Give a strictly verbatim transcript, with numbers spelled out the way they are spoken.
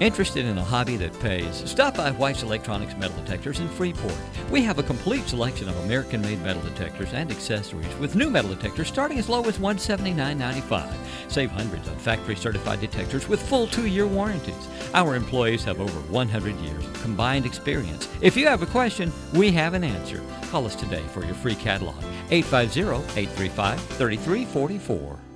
Interested in a hobby that pays? Stop by White's Electronics Metal Detectors in Freeport. We have a complete selection of American-made metal detectors and accessories, with new metal detectors starting as low as one hundred seventy-nine ninety-five. Save hundreds on factory-certified detectors with full two-year warranties. Our employees have over one hundred years of combined experience. If you have a question, we have an answer. Call us today for your free catalog. eight five zero, eight three five, three three four four.